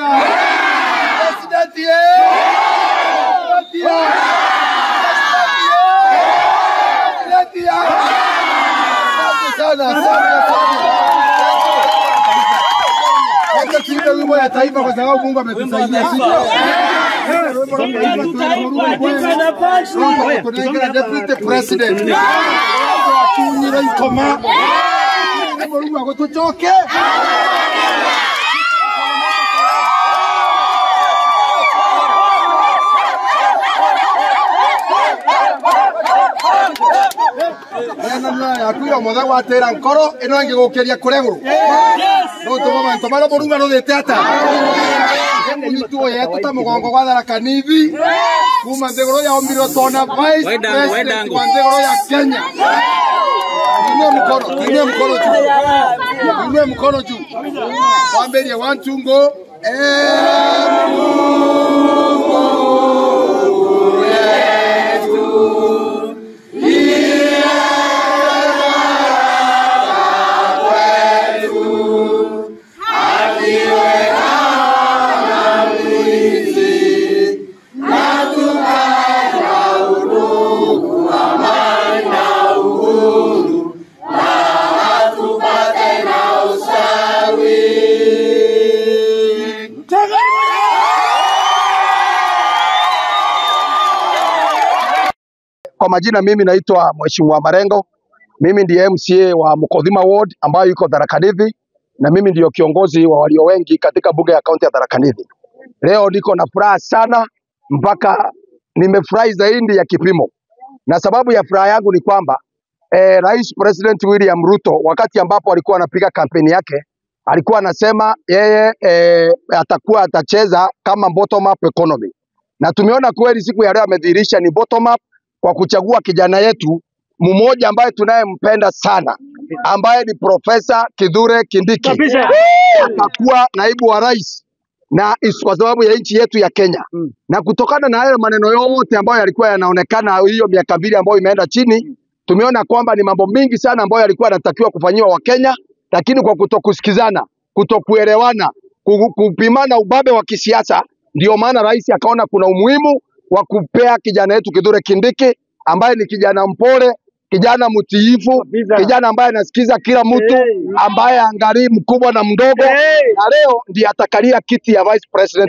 Wimbo ya taifa kwa sababu Mungu ametusaidia sisi. Tunaingia deputy president. Tunyira ikoma. Mungu agotuchoke. Akuya mothe watera nkoro ino angigukiria kureguru. No tuma ntomara borunga no detata. Nituo yetu ta mugongo gwa Tharaka Nithi. Kuma ndegoro ya ombiro tona vice president wa ndegoro ya Kenya. Inue mkono juu. Wamberia 1 2 go. Kwa majina mimi naitwa Mheshimiwa Marengo. Mimi ndiye MCA wa Mukodhima Ward ambayo iko Tharaka Nithi na mimi ndio kiongozi wa walio wengi katika bunge ya kaunti ya Tharaka Nithi. Leo niko na furaha sana mpaka nimefurahi zaidi ya kipimo. Na sababu ya furaha yangu ni kwamba Rais President William Ruto wakati ambapo alikuwa anapiga kampeni yake alikuwa anasema yeye atacheza kama bottom up economy. Na tumeona kweli siku ya leo amedhihirisha ni bottom up kwa kuchagua kijana yetu mmoja ambaye tunayempenda sana ambaye ni Profesa Kithure Kindiki. Atakuwa naibu wa rais na kwa sababu ya nchi yetu ya Kenya. Na kutokana na hayo maneno yote ambayo yalikuwa yanaonekana hiyo miaka 2 ambayo imeenda chini, tumeona kwamba ni mambo mingi sana ambayo yalikuwa yanatakiwa kufanywa wa Kenya, lakini kwa kutokusikizana, kutokuelewana, kupimana ubabe wa kisiasa, ndio maana rais akaona kuna umuhimu wa kupea kijana yetu Kithure Kindiki ambaye ni kijana mpole, kijana mtiifu, kijana ambaye anasikiza kila mtu, ambaye angalii mkubwa na mdogo, na leo ndiye atakalia kiti ya vice president.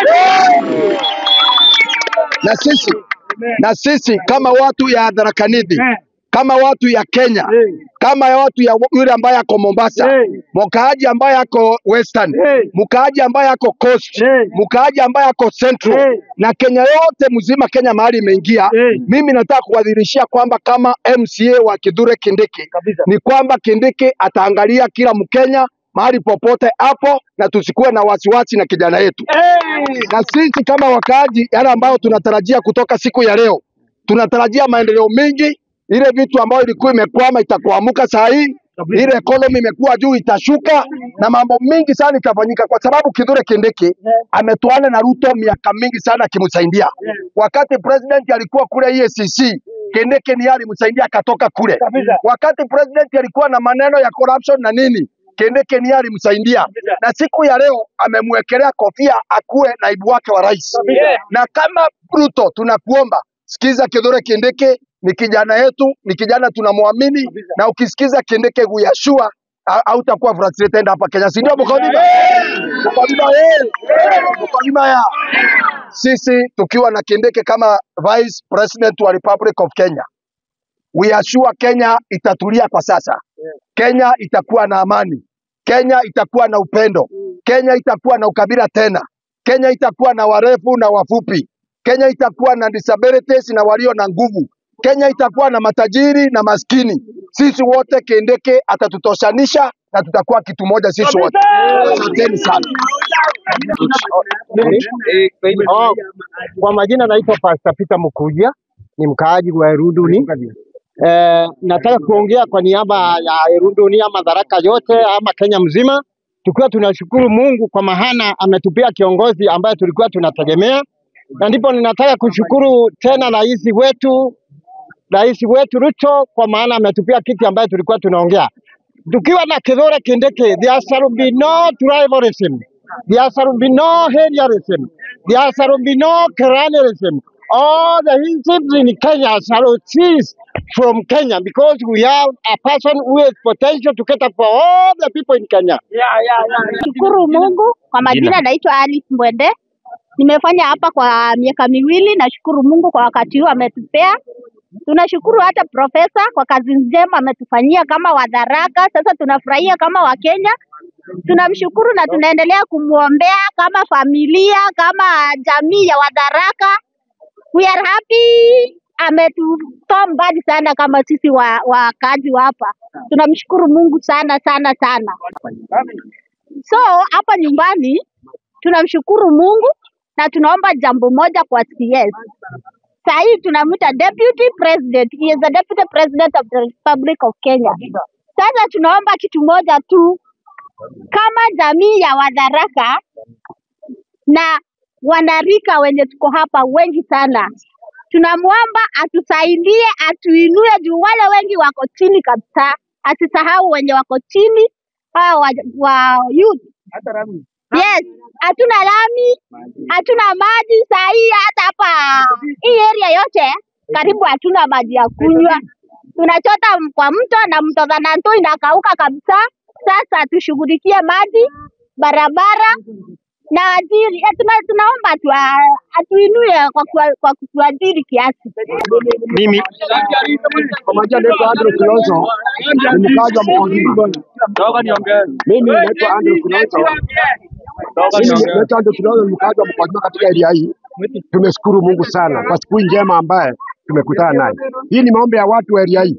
Na sisi kama watu ya Tharaka Nithi, kama watu ya Kenya, kama watu ya yule ambaye ako Mombasa, mkaaji ambaye ako Western, mkaaji ambaye ako Coast, mkaaji ambaye ako Central, na Kenya yote mzima, Kenya mahali imeingia, mimi nataka kuwadhirishia kwamba kama MCA wa Kithure Kindiki ni kwamba Kindiki ataangalia kila Mkenya mahali popote hapo, na tusikuwe na wasiwasi na kijana yetu. Na sisi kama wakaaji yale ambao tunatarajia kutoka siku ya leo, tunatarajia maendeleo mengi. Ile vitu ambayo ilikuwa imekwama itakuamuka saa hii, ile economy imekuwa juu itashuka, na mambo mingi sana itafanyika kwa sababu Kithure Kindiki ametuana na Ruto miaka mingi sana akimsaidia. Wakati president alikuwa kule EACC, Kindiki ni alimsaidia akatoka kule. Wakati president alikuwa na maneno ya corruption na nini, Kindiki ni alimsaidia. Na siku ya leo amemwekelea kofia akuwe naibu wake wa rais. Na kama Ruto tunakuomba, sikiza Kithure Kindiki ni kijana yetu, ni kijana tunamwamini, na ukisikiza Kindiki huyashua hautakuwa frustrated hapa Kenya. Si ndio Mukodhima? Mukodhima ya. Sisi tukiwa na Kindiki kama Vice President wa Republic of Kenya, we are sure Kenya itatulia kwa sasa. Kenya itakuwa na amani. Kenya itakuwa na upendo. Kenya itakuwa na ukabila tena. Kenya itakuwa na warefu na wafupi. Kenya itakuwa na disabilities na walio na nguvu. Kenya itakuwa na matajiri na maskini. Sisi wote Kindiki atatutoshanisha na tutakuwa kitu moja sisi wote. Asanteni sana. Kwa majina naitwa Pastor Peter Mukuja, ni mkaaji wa Erunduni. Nataka kuongea kwa niaba ya Erunduni ama Tharaka yote ama Kenya mzima. Tukiwa tunashukuru Mungu kwa maana ametupia kiongozi ambaye tulikuwa tunategemea. Na ndipo ninataka kushukuru tena Rais wetu Ruto kwa maana ametupia kiti ambaye tulikuwa tunaongea. Tukiwa na Kithure Kindiki, there shall be no tribalism. There shall be no heatherism. There shall be no cronyism. All the Egypts in Kenya shall cease from Kenya because we have a person who has potential to cater for all the people in Kenya. Shukuru Mungu. Kwa majina naitwa Alice Mwende. Nimefanya hapa kwa miaka miwili. Nashukuru Mungu kwa wakati huu ametupea. Tunashukuru hata profesa kwa kazi njema ametufanyia kama Wadharaka. Sasa tunafurahia kama Wakenya. Tunamshukuru na tunaendelea kumuombea kama familia, kama jamii ya Wadharaka. We are happy. Ametutoa mbali sana kama sisi wakazi wa hapa. Tunamshukuru Mungu sana sana sana. So hapa nyumbani tunamshukuru Mungu na tunaomba jambo moja kwa CS. Saa hii tunamuita deputy president. He is the deputy president of the Republic of Kenya. Sasa tunaomba kitu moja tu, kama jamii ya Wadharaka na wanarika wenye tuko hapa wengi sana, tunamwomba atusaidie, atuinue juu wale wengi wako chini kabisa. Asisahau wenye wako chini, hawa wa youth. Yes, hatuna lami, hatuna maji saa hii. Hata hapa hii area yote karibu hatuna maji ya kunywa. Tunachota kwa mto na mto Thananto inakauka kabisa. Sasa tushughulikie maji, barabara na ajiri. Tunaomba atuinue kwa kutuajiri kiasi. Mimi kwa majina naitwa Andrew Kilonzo, ni mkazi wa Mkodhima. Mimi naitwa Andrew Kilonzo. Naitwa Andrew Kilonzo, ni mkazi wa Mkodhima katika area hii. Tumeshukuru Mungu sana kwa siku njema ambaye tumekutana naye. Hii ni maombi ya watu wa area hii.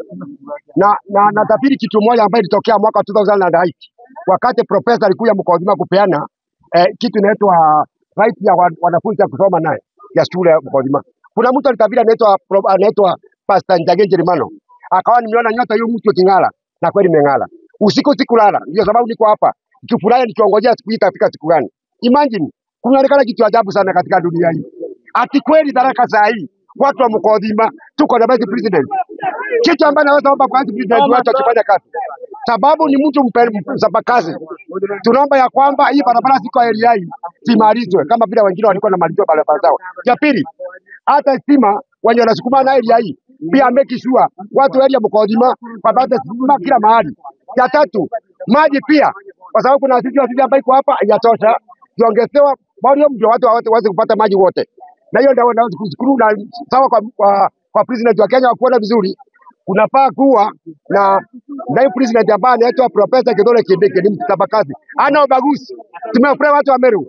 Na natafiri kitu moja ambayo ilitokea mwaka 2008 wakati profesa alikuja Mkodhima kupeana kitu inaitwa right ya wanafunzi kusoma naye ya shule ya Mkodhima. Kuna mtu alitafiri anaitwa Pastor Njage Jerimano. Akawa nimeona nyota hiyo mtu kingala, na kweli imengala. Usiku sikulala. Ndio sababu niko hapa. Nikifurahi nikiongojea siku hii itafika siku gani. Imagine kunaonekana kitu ajabu sana katika dunia hii. Ati kweli Tharaka saa hii watu wa Mkodhima tuko na vice president. Kitu ambacho naweza omba kwa vice president wetu akifanya kazi. Sababu ni mtu mzapa kazi. Tunaomba ya kwamba hii barabara ziko area hii zimalizwe kama vile wengine walikuwa na malizwa barabara zao. Ya pili, hata stima wenye wanasukuma na area hii pia make sure watu area Mkodhima wapate stima kila mahali. Ya tatu, maji pia kwa sababu kuna sisi ambayo iko hapa yatosha, tuongezewa bado ndio watu waweze kupata maji wote. Na hiyo ndio kushukuru na sawa kwa president wa Kenya kuona vizuri. Kunafaa kuwa na president ambaye anaitwa Profesa Kithure Kindiki, ni mtabakazi. Ana ubaguzi. Tumefurahi watu wa Meru.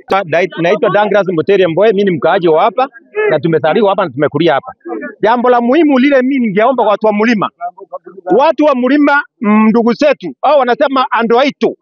Naitwa Douglas Muteria Mbowe, mimi ni mkaaji wa hapa na tumezaliwa hapa na tumekulia hapa. Jambo la muhimu lile mimi ningeomba kwa watu wa mlima. Watu wa mlima ndugu zetu au wanasema Andoaito.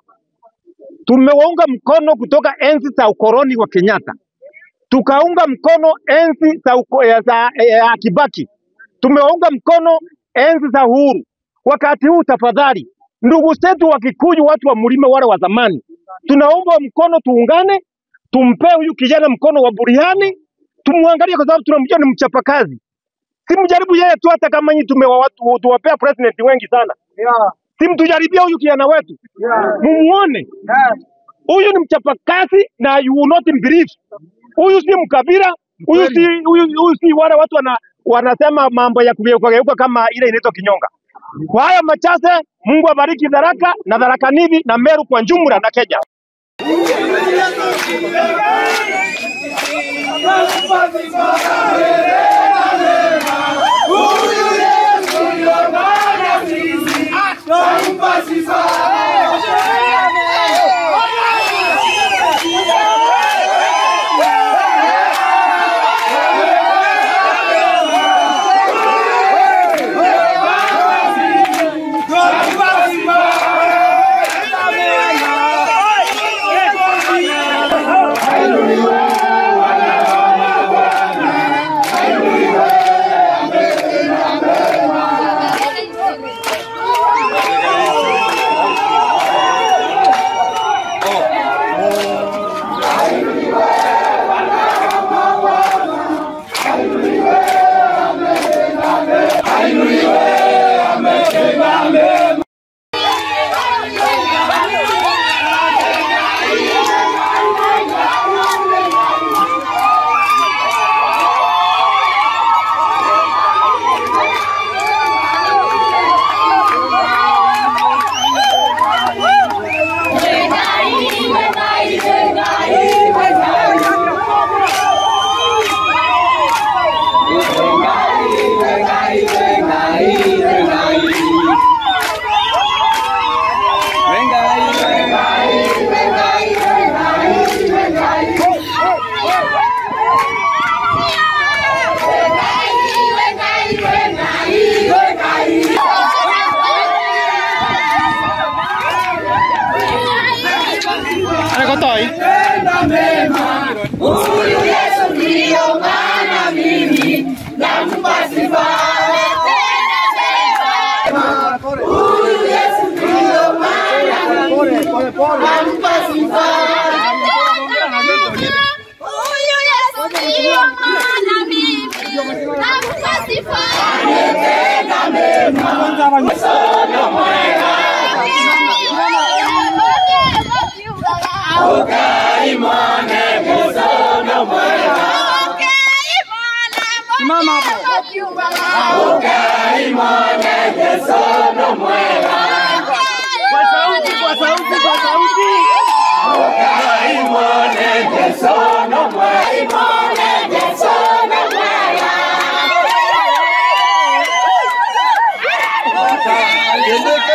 Tumewaunga mkono kutoka enzi za ukoloni wa Kenyatta. Tukaunga mkono enzi za Kibaki. Tumewaunga mkono enzi za Uhuru. Wakati huu tafadhali, ndugu zetu wa Kikuyu, watu wa mlima wale wa zamani, tunaomba mkono, tuungane, tumpe huyu kijana mkono wa buriani, tumwangalie kwa sababu tunamjua ni mchapakazi. Si mjaribu yeye tu, hata kama nyinyi tuwapea president wengi sana. Si mtujaribia huyu kijana wetu. Mumuone. Huyu ni mchapakazi na you will not believe. Huyu si mkabila, huyu si wale watu wanasema mambo ya kugeuka kama ile inaitwa kinyonga. Kwa haya machache, Mungu abariki Tharaka na Tharaka Nithi na Meru kwa jumla na Kenya. Hallelujah. Anakotoi. Huyu Yesu ndiyo maana mimi nampa sifa. Huyu Yesu ndiyo maana mimi nampa sifa. Huyu Yesu ndiyo maana mimi nampa sifa. Ametenda mema sana mwema. Ukaimane msono mwema. Ukaimane msono mwema.